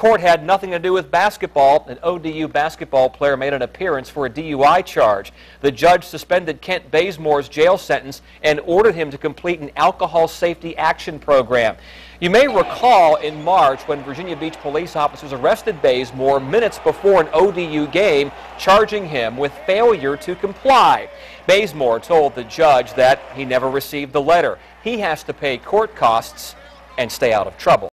court had nothing to do with basketball. An ODU basketball player made an appearance for a DUI charge. The judge suspended Kent Bazemore's jail sentence and ordered him to complete an alcohol safety action program. You may recall in March when Virginia Beach police officers arrested Bazemore minutes before an ODU game, charging him with failure to comply. Bazemore told the judge that he never received the letter. He has to pay court costs and stay out of trouble.